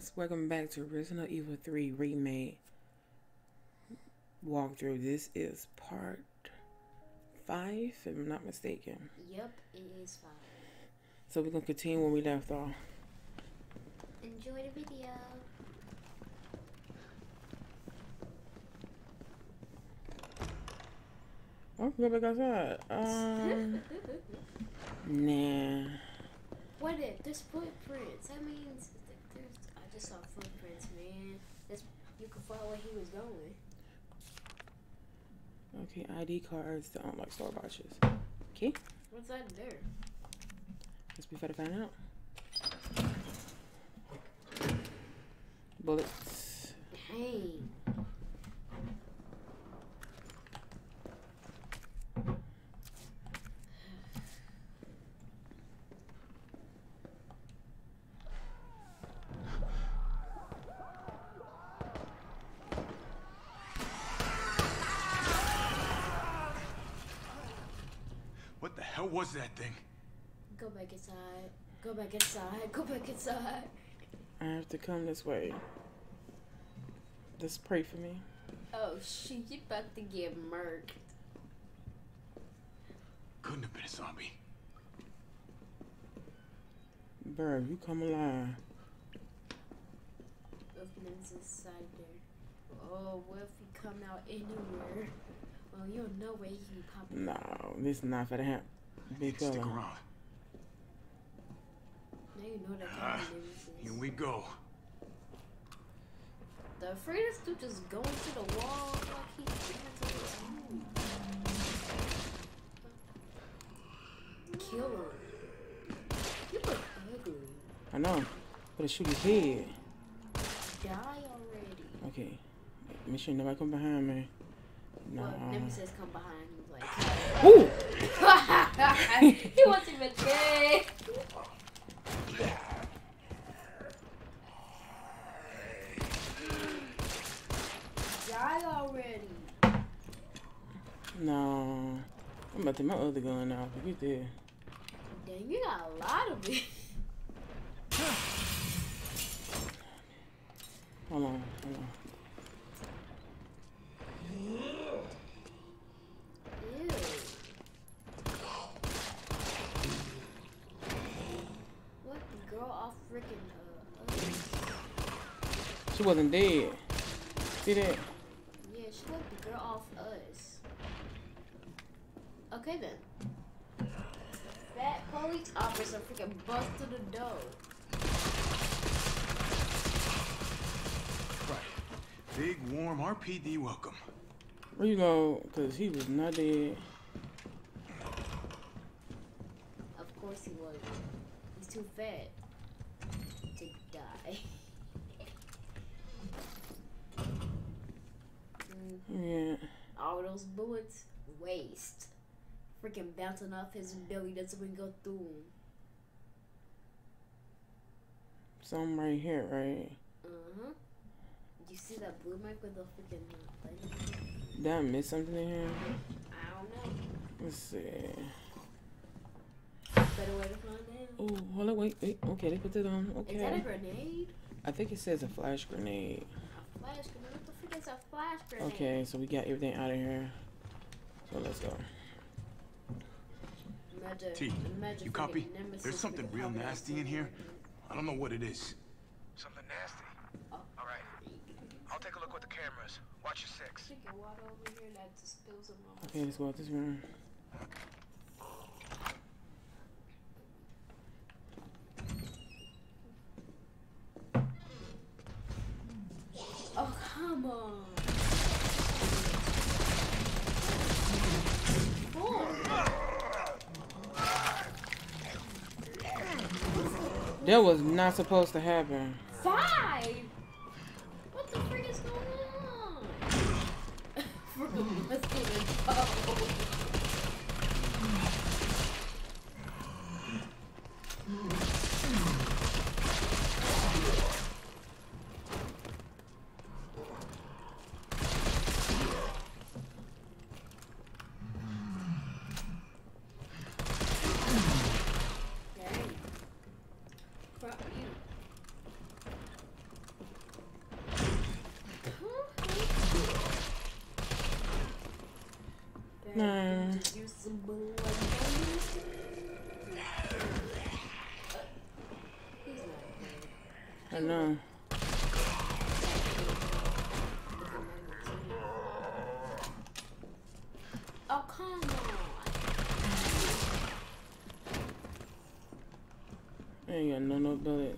guys, welcome back to Resident Evil 3 Remake walkthrough. This is part 5, if I'm not mistaken. Yep, it is 5. So we're going to continue where we left off. Enjoy the video. Oh, go back outside. Nah. What if there's footprints? That means I just saw footprints, man. You can follow where he was going. Okay, ID cards to unlock store watches. Okay. What's that there? Let's be to find out. Bullets. Dang. What the hell was that thing? Go back inside. Go back inside. Go back inside. I have to come this way. Just pray for me. Oh shoot, you about to get murked. Couldn't have been a zombie. Bro, you come alive. Opening's inside there. Oh, what if he come out anywhere? Well, you don't know where he can pop up. No, this is not for the happen. Big Stick fella. around. Now you know that kind of Nemesis. Here we go. The afraidest dude just going to the wall like he's into his move. Kill him. You look ugly. I know. But shoot his head. Die already. Okay. Make sure nobody come behind me. No. Well, Nemesis come behind you like. Ooh! He wants him a day. Die already. No. I'm about to take my other gun out. Forget that. Dang, you got a lot of it. Hold on. Ew. What the girl off freaking She wasn't dead. See that? Yeah, she let the girl off us. Okay then. That police officer freaking busted the door. Right. Big, warm RPD welcome. Where you go? Because he was not dead. Of course he wasn't. He's too fat to die. Yeah. All those bullets, waste. Freaking bouncing off his belly doesn't even go through him. Something right here, right? Uh-huh. Did you see that blue mark with the freaking thing? Did I miss something in here? I don't know. Let's see. Better way to find out. Oh, hold on, wait. Okay, they put that on. Okay. Is that a grenade? I think it says a flash grenade. A flash grenade? What the frick is a flash grenade? Okay, so we got everything out of here. So let's go. T, you copy? There's something real nasty in here. I don't know what it is. Something nasty? Oh. Alright. I'll take a look with the cameras. Watch your 6. Freaking water over here that just spills on my Okay, let's go out this room. Oh, come on. That was not supposed to happen. 5? What the frick is going on? Let's get it go. Just use some bull like he's not dead. I know. Oh, come on. I ain't got no bullet.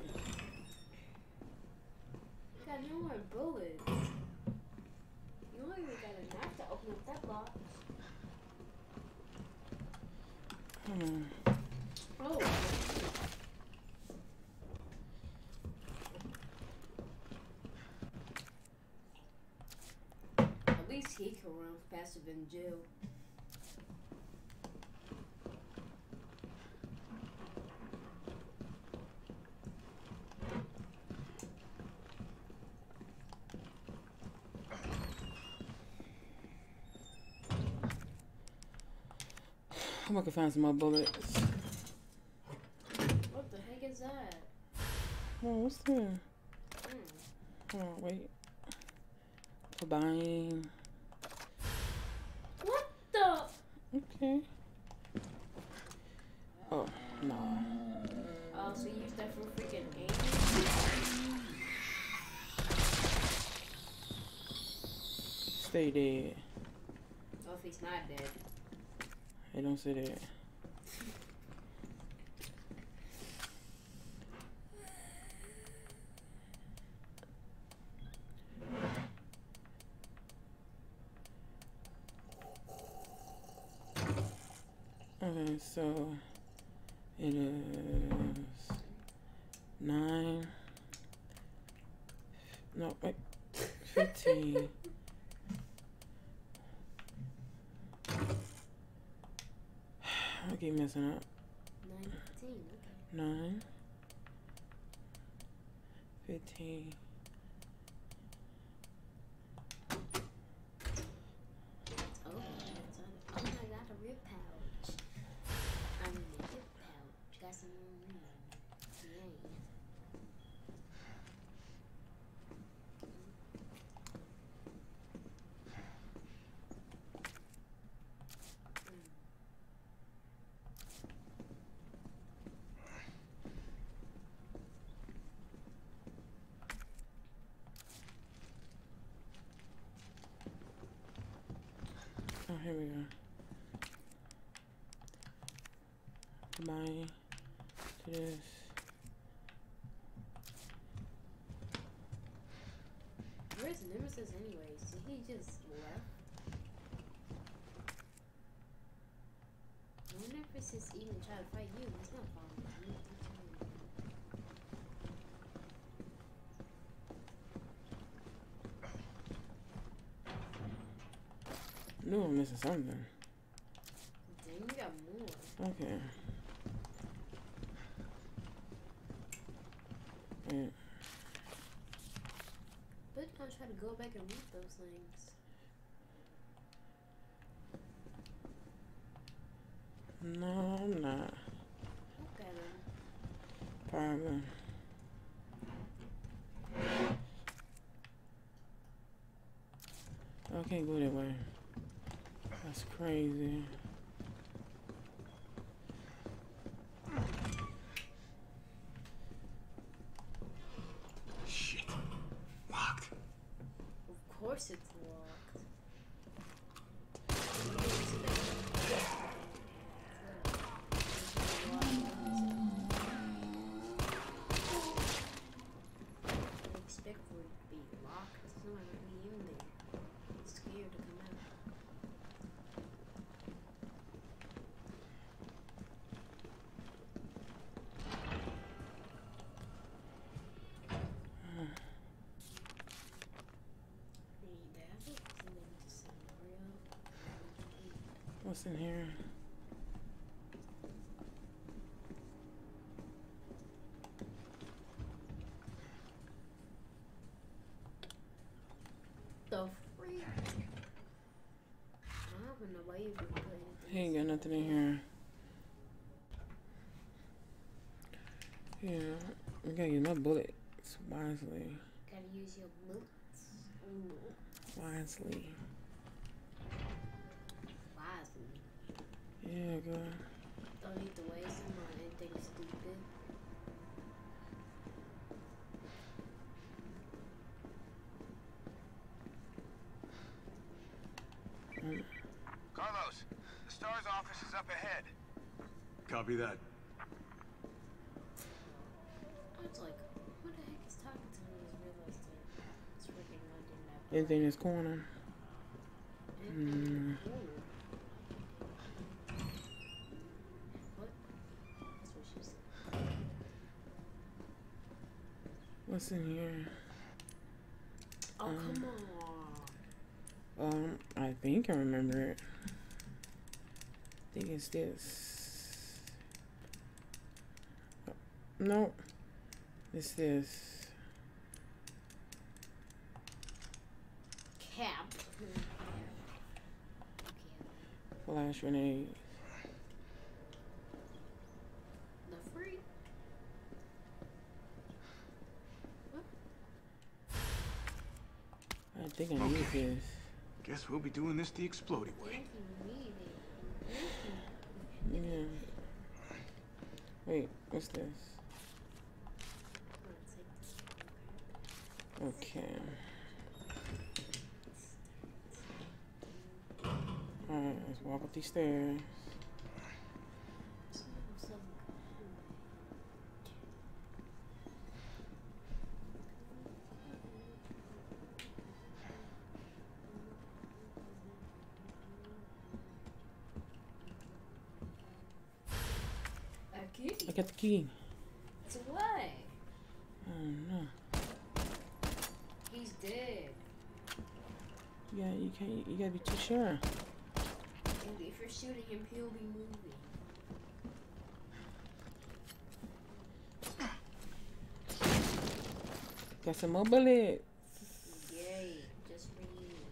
Got no more bullets. You only got a knife to open up that box. Come on. Oh. At least he can run faster than Jill. I'm gonna find some more bullets. What the heck is that? Oh, what's there? Oh, wait. For buying. What the? Okay. Oh, no. Oh, so you used that for freaking aim? Stay dead. Oh, if he's not dead. Hey, don't say that. Okay, so it is 9. No, wait. 15. I keep messing up. 9:15. Okay. 9, 15. Oh, that's on it. Oh, I got a rib pouch. I mean, a hip pouch. Got some room. Yay. Oh, here we go. Combine to this. Where's Nemesis anyways? Did he just left? I wonder if it's just even trying to fight you. He's not following you. I knew I'm missing something. Then you got more. Okay. Yeah. But I'm trying to go back and read those things. No, I'm not. Look at him. Probably. I can't go that way. That's crazy. Shit. Locked. Of course it's locked. I expect for it to be locked. There's no one really in there. I'm scared to come out. What's in here? The freak? I don't even know why you would put He anything. ain't got nothing in here. Yeah, we gotta use my bullets wisely. Gotta use your bullets. Ooh. Wisely. wisely. Yeah, girl. Don't need to waste them on anything stupid. Carlos, the STAR's office is up ahead. Copy that. I was like, who the heck is talking to me? I just realized that it's freaking London that. Anything in this corner? What? That's what she said. What's in here? Oh, come on. I think I remember it. I think it's this. No, it's this. Cap. Flash grenade. The free. What? I think I need this. Guess we'll be doing this the explodey way. Thank you, need it. Yeah. Wait, what's this? Okay. Alright, let's walk up these stairs. I got the key. To what? I don't know. He's dead. Yeah, you gotta be too sure. And if you're shooting him, he'll be moving. Got some more bullets. Yay, just for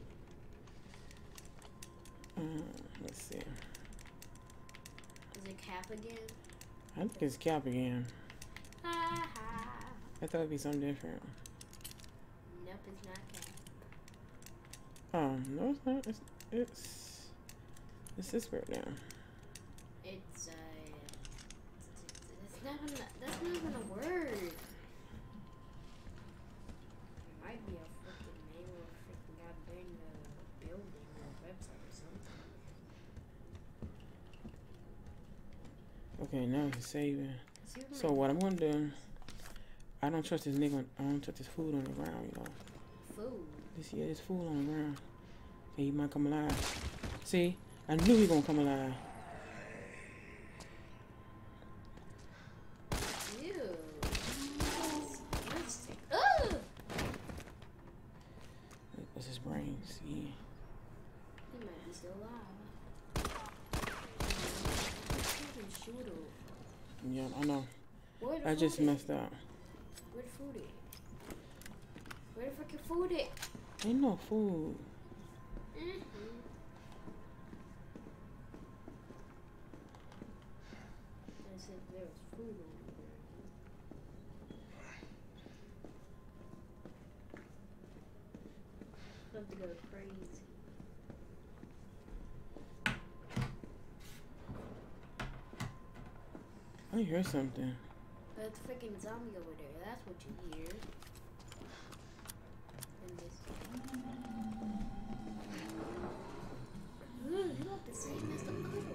you. Let's see. Is it Cap again? I think it's Cap again. Ha ha. I thought it'd be something different. Nope, it's not Cap. Oh, no, it's not. It's this word now. It's that's not even a word. It might be a freaking name or a freaking goddamn building or website or something. Okay, now it's saving. So what I'm gonna do? I don't trust this nigga. I don't trust this food on the ground. You know. Food. This food on the ground. He might come alive. See, I knew he gonna come alive. Ew. Ugh. What's his brain? See. He might be still alive. Shoot him. Yeah, I know. Where the I just food messed up. Where the food is? Where the freaking food is? Ain't no food. I said there was food over there. About to go crazy. I hear something. That's a freaking zombie over there. That's what you hear. And this. You're not the same as the other guy.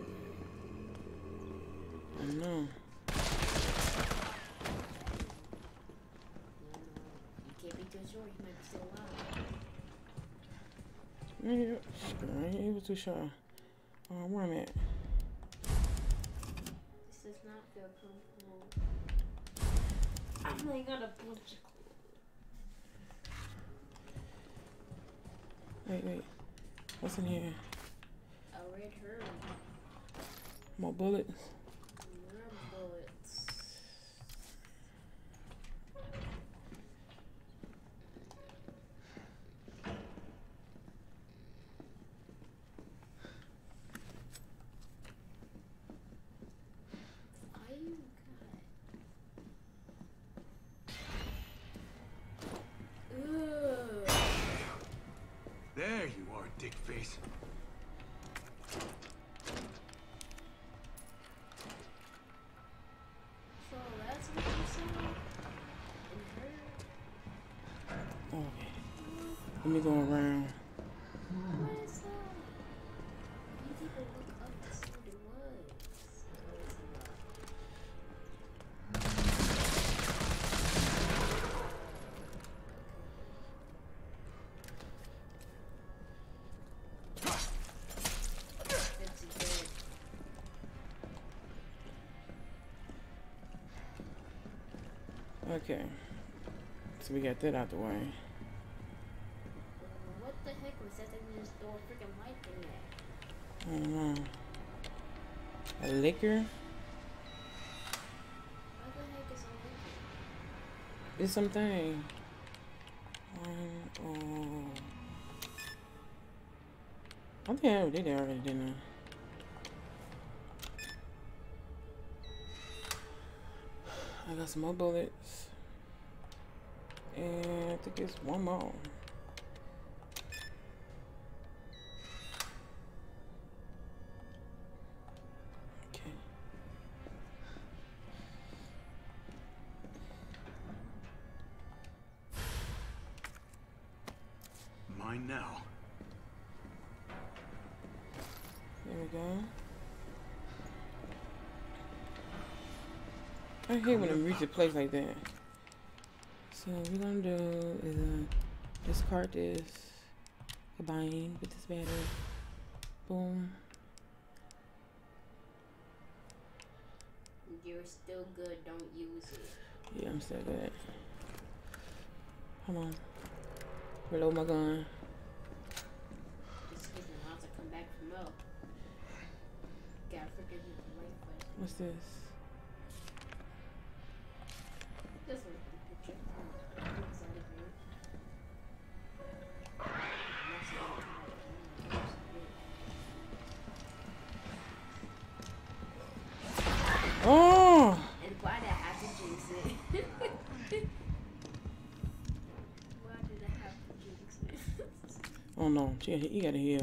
I know. You can't be too sure. He might be still alive. Yeah, I ain't able to show. Where I'm at. This does not feel comfortable. I'm like gonna punch you. Wait. What's in here? A red herb. More bullets. More bullets. There you are, dick face. Let me go around. What is that? You people look up to see what it was. Okay. So we got that out the way. What the heck was that thing in this door? Freaking light thing at? I don't know. A liquor? What the heck is a liquor? It's something. Oh. I think I did that already, didn't I? I got some more bullets. And I think it's one more. Okay. Mine now. There we go. I hate when it reaches a place like that. So what we're gonna do is discard this, combine with this battery. Boom. You're still good, don't use it. Yeah, I'm still good. Come on. Reload my gun. Just kidding, I'll have to come back from Mo. Gotta freaking hit the right button. What's this? This one's the picture. Looks like it. Oh! And why did I have to jinx it? Why did I have to jinx it? Oh no, you gotta heal.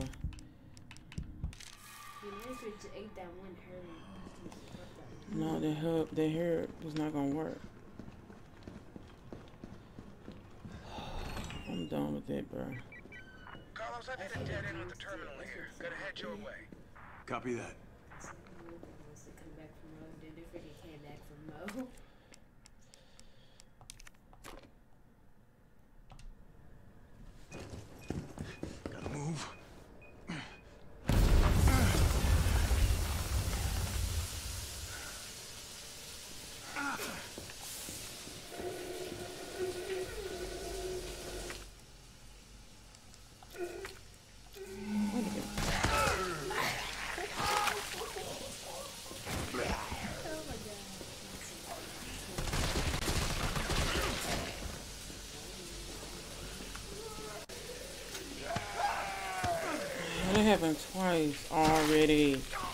You know, if you ate that one herb. No, that herb was not gonna work. I'm done with it, bro. Carlos, I've hit a dead end with the terminal here. Gotta head your way. Copy that. Wants to come back from Mo. Then they freaking came back from Mo. Gotta move. That happened twice already.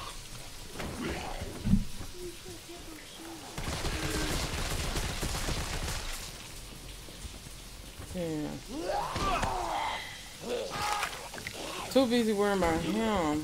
Yeah. Too busy worrying about him.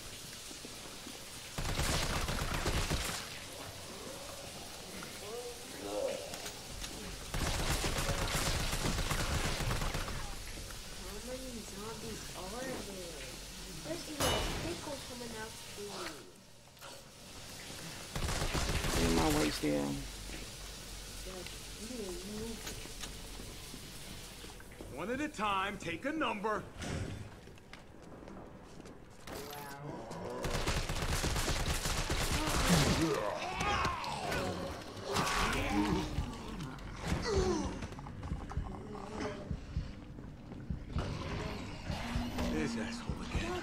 In my way still. One at a time, take a number. This asshole again.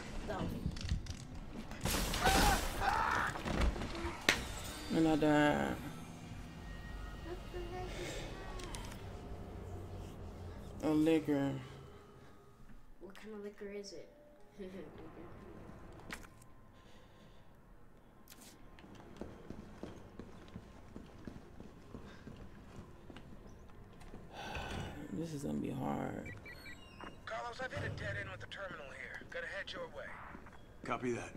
And I died. A liquor. What kind of liquor is it? This is gonna be hard. Carlos, I've hit a dead end with the terminal here. Gotta head your way. Copy that.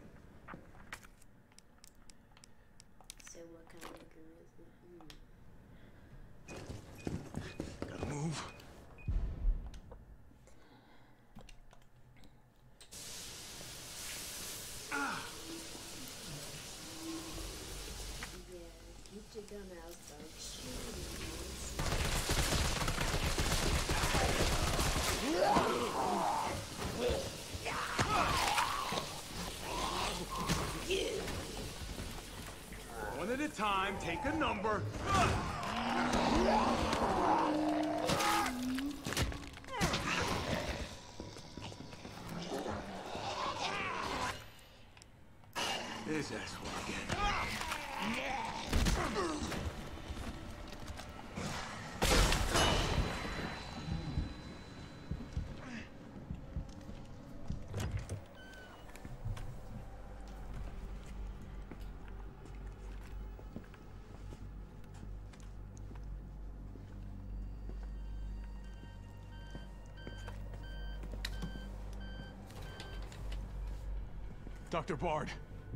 So what kind of liquor is it? Gotta move. gun out, start shooting. One at a time, take a number. This asshole again. Dr. Bard.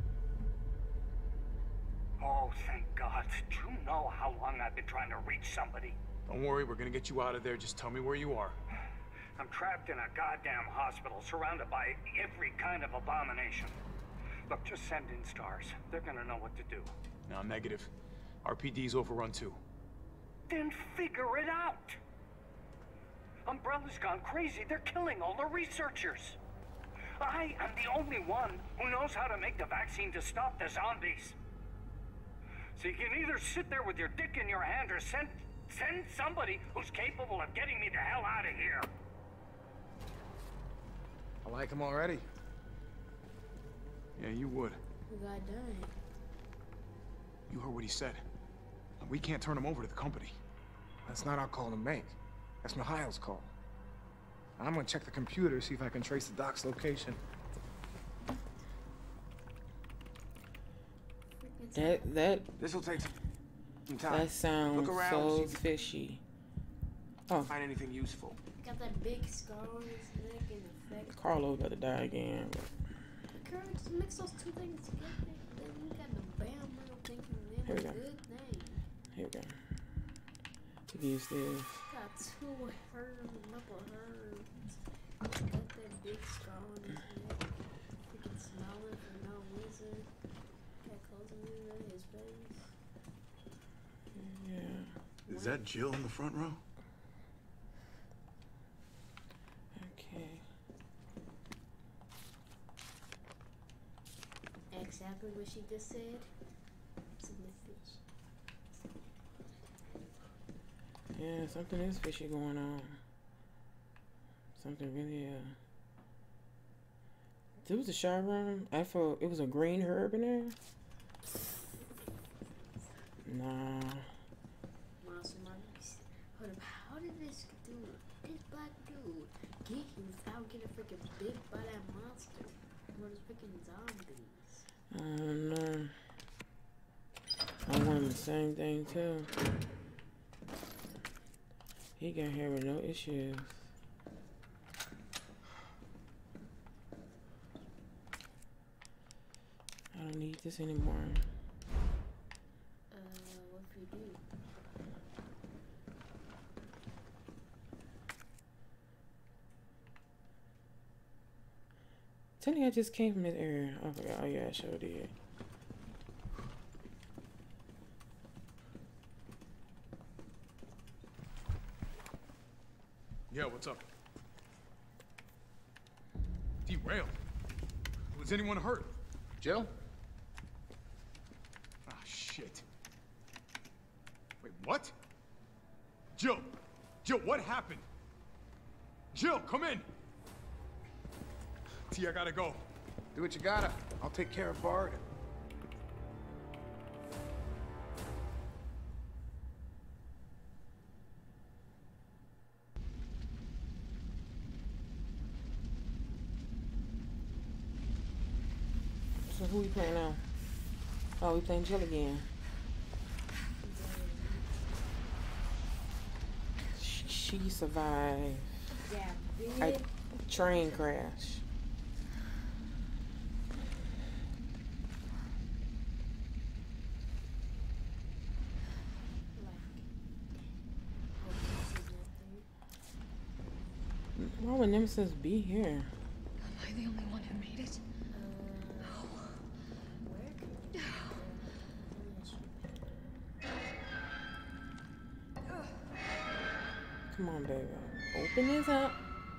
Oh, thank God. Do you know how long I've been trying to reach somebody? Don't worry, we're gonna get you out of there. Just tell me where you are. I'm trapped in a goddamn hospital, surrounded by every kind of abomination. Look, just send in stars. They're gonna know what to do. No, negative. RPD's overrun too. Then figure it out! Umbrella's gone crazy. They're killing all the researchers. I am the only one who knows how to make the vaccine to stop the zombies. So you can either sit there with your dick in your hand or send somebody who's capable of getting me the hell out of here. I like him already. Yeah, you would. We got done. You heard what he said. We can't turn him over to the company. That's not our call to make. That's Mikhail's call. I'm gonna check the computer, see if I can trace the doc's location. This'll take some time. That sounds Look around, so see if fishy. Oh, find anything useful. Got that big scar on his neck and the fact. Carlo about to die again. Girl, just mix those two things together. Then you got the bam little thinking Here we then a go. good thing. Here we go. We can use this. Got two herbs, knuckle herbs. Got that big scar on his neck. Freaking smiling for no reason. Got closing in his face. Yeah. Is that Jill in the front row? Okay. Exactly what she just said. It's a message. Yeah, something is fishy going on. Something really, There was a shower room. I thought it was a green herb in there. Nah. Monster Monkeys. Hold up, how did this black dude, get you without getting freaking bit by that monster? Or those freaking zombies? I don't know. I wanted the same thing too. He got here with no issues. I don't need this anymore. What if you do? Tell me I just came from this area. I forgot. Oh yeah, I sure did. Yeah, what's up? Derailed. Was anyone hurt? Jill? Ah, shit. Wait, what? Jill! Jill, what happened? Jill, come in! T, I gotta go. Do what you gotta. I'll take care of Bard. So who we playing now? Oh, we playing Jill again. She survived a train crash. Why would Nemesis be here? Am I the only one who made it? Come on, baby. Open this up.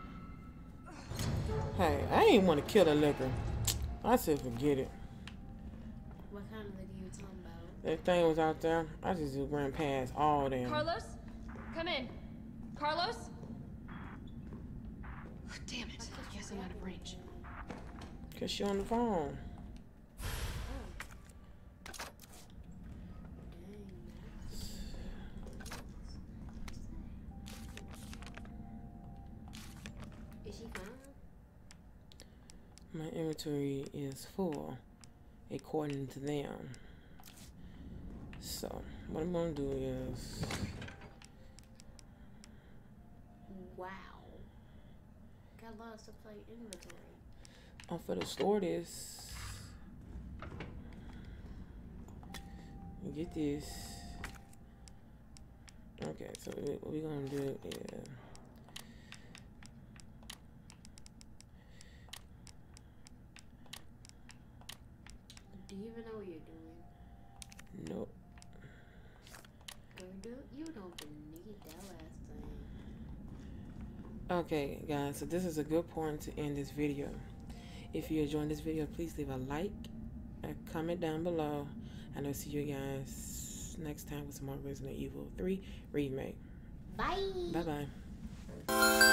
Hey, I ain't want to kill the liquor. I said forget it. What kind of liquor you talking about? That thing was out there. I just ran past all them. Carlos? Come in. Carlos? Oh, damn it. Yes, I'm out of range. Cause she on the phone. Is she fine? My inventory is full, according to them. So, what I'm gonna do is... Wow. Got a lot of stuff like inventory. I'm finna store this. Get this. Okay, so what we're gonna do is... Do you even know what you're doing? Nope. You don't even need that last thing. Okay, guys, so this is a good point to end this video. If you're enjoying this video, please leave a like, a comment down below, and I'll see you guys next time with some more Resident Evil 3 Remake. Bye. Bye-bye.